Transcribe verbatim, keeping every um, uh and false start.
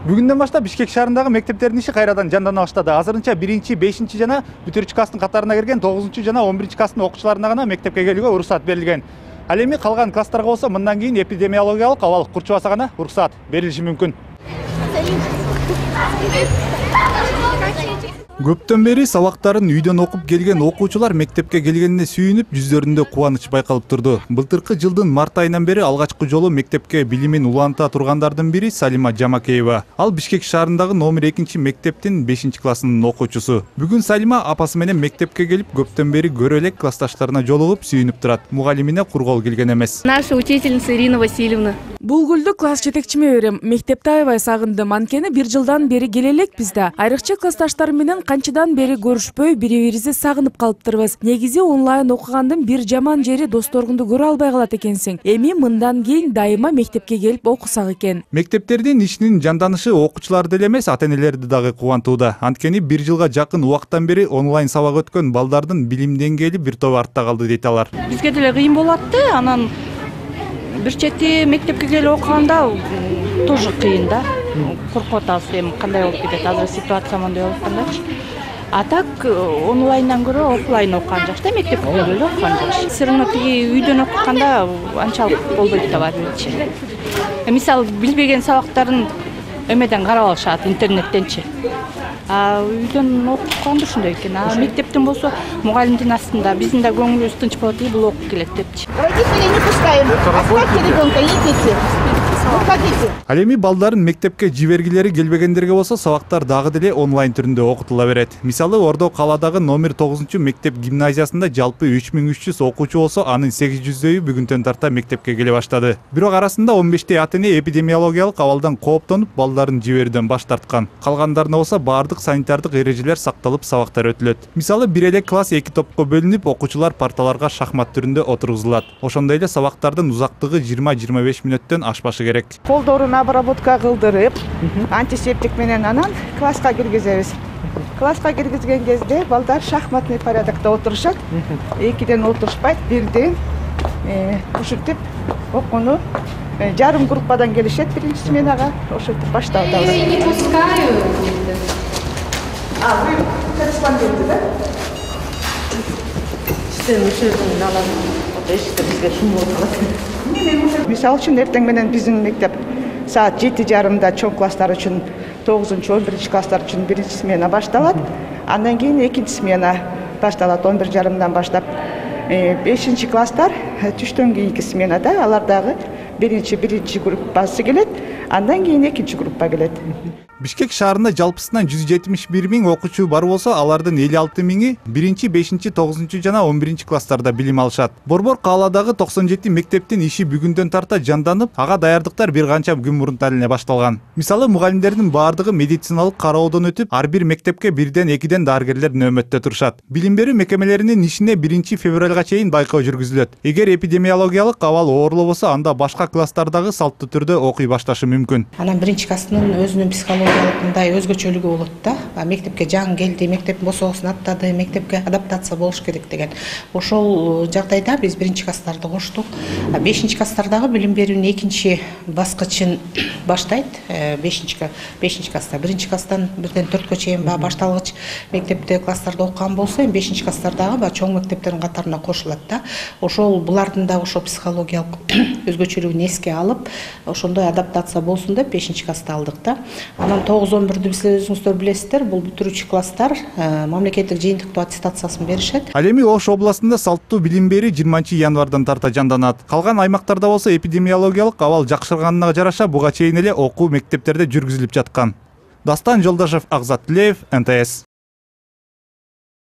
Бүгүндөн баштап Бишкек шаарындагы мектептердин иши кайрадан жандана баштады. Азырынча биринчи, бешинчи жана бүтүрүүчү класстын катарына кирген тогузунчу жана он биринчи класстын окуучуларына гана мектепке келүүгө уруксат берилген. Ал эми калган класстарга болсо мындан кийин эпидемиологиялык абал курчубаса гана уруксат берилиши мүмкүн. Көптөн бери сабактарын үйдөн окуп келген окуучулар мектепке келгенине сүйүнүп, жүздөрүндө кубаныч байкалып турду. Былтыркы жылдын март айынан бери алгачкы жолу мектепке билимин уланта тургандардын бири Салима Жамакеева. Ал Бишкек шаарындагы номер экинчи мектептин бешинчи классынын окуучусу. Бүгүн Салима апасы менен мектепке келип, көптөн бери көрө элек классташтарына жолугуп сүйүнүп турат. Мугалимине кургол келген эмес. Наша учительница Ирина Васильевна. Бул гүлдү класс жетекчиме берем. Мектепте аябай сагындым. Анткени бир жылдан бери келе элекпиз да. Айрыкча классташтарым менен канчадан бери көрүшпөй, бири-бирибизди сагынып калыптырбыз. Негизи онлайн окугандын бир жаман жери досторунду көрө албай калат экенсиң. Эми мындан кийин дайыма мектепке келип окусак экен. Мектептердин ишинин жанданышы окуучуларды эле эмес, ата-энелерди дагы кубантууда. Анткени бир жылга жакын убакыттан бери онлайн сабак өткөн балдардын билим деңгээли бир топ артта калды дейт алар. Бизге деле кыйын болот да, анан бир чети мектепке келип окуганда тоже кыйын да. Коркуп атабыз, эми кандай болуп кетет, азыр ситуация мындай болуп аткандачы. А так онлайндан көрө офлайн окуган жакшы да, мектепке келип окуган жакшы. Все равно тиги үйдөн окутканда анчалык болбойт да барбырчы. Мисалы билбеген сабактарын эмеден карап алышат, интернеттенчи. А үйдөн окутканда ушундай экен. А мектептен болсо мугалимдин астында биздин да көңүлүбүз тынч болот, и бул окуп келет депчи. Родители не пускаем. Оставьте ребенка, идите. Ал эми балдарын мектепке жибергилери келбегендерге болсо сабактар дагы деле онлайн түрүндө окутула берет. Мисалы Ордо калаадагы номер тогузунчу мектеп гимназиясында жалпы үч миң үч жүз окуучу болсо, анын сегиз жүздөйү бүгүнтөн тарта мектепке келе баштады. Бирок арасында он бештей ата-эне эпидемиологиялык абалдан кооптонуп балдарын жиберүүдөн баш тарткан. Калгандарына болсо баардык санитардык эрежелер сакталып сабактар өтүлөт. Мисалы бир эле класс эки топко бөлүнүп, окуучулар парталарга шахмат түрүндө отургузулат. Ошондой эле сабактардын узактыгы жыйырма жыйырма беш мүнөттөн ашпашы керек. Колдорун обработка кылдырып, антисептик менен анан класска киргизебиз. Класска киргизген кезде балдар шахматный порядокто отурушат. Экиден отурушпайт, бирден ушинтип окууну жарым группадан келишет биринчи сменага, ошентип баштап атабыз. Я не пускаю. А, вы корреспонденты, да? Мисалы үчүн эртең менен биздин мектеп саат жети жарымда чоң класстар үчүн, тогузунчу, он биринчи класстар үчүн биринчи смена башталат. Андан кийин экинчи смена башталат он бир жарымдан баштап. бешинчи класстар түштөн кийинки сменада, алар дагы биринчи биринчи группасы келет, андан кийин экинчи группа келет. Бишкек шаарында жалпысынан жүз жетимиш бир миң окуучу бар болсо, алардын элүү алты миңи биринчи, бешинчи, тогузунчу жана он биринчи класстарда билим алышат. Борбор кааладагы токсон жети мектептин иши бүгүндөн тарта жанданып, ага даярдыктар бир канча күн мурунтан эле башталган. Мисалы мугалимдердин баардыгы медициналык кароодон өтүп, ар бир мектепке бирден экиден дарыгерлер нөөмөттө турушат. Билим берүү мекемелеринин ишине биринчи февралга чейин байкоо жүргүзүлөт. Эгер эпидемиологиялык абал оорлоо болсо, анда башка класстардагы салттуу түрдө окуй башташы мүмкүн. Анан биринчи класстын өзүнүн психологиялык мындай өзгөчөлүгү болот да. Мектепке жаңы келди, мектеп босоосун аттады, мектепке адаптация болуш керек деген. Ошол жагдайда биз биринчи класстарды коштук. бешинчи класстардагы билим берүүнүн экинчи баскычын баштайт. бешинчи бешинчи класста, биринчи класстан бирден төрткө чейин башталгыч мектепте класстарда окуган болсо, бешинчи класстардагы чоң мектептердин катарына кошулат да. Ошол булардын да ошо психологиялык өзгөчөлүгүн эске алып, ошондой адаптация болсун деп бешинчи класста алдык да. Анан тогуз он бирди силер өзүңүздөр билесиздер, бул бүтүрүүчү класстар мамлекеттик жыйынтыктуу аттестациясын беришет. Ал эми Ош областында салттуу билим берүү жыйырманчы январдан тарта жанданат. Калган аймактарда болсо эпидемиологиялык абал жакшырганына жараша буга чейин эле окуу мектептерде жүргүзүлүп жаткан. Дастан Жолдашев, Акзат Тилеев, эн тэ эс.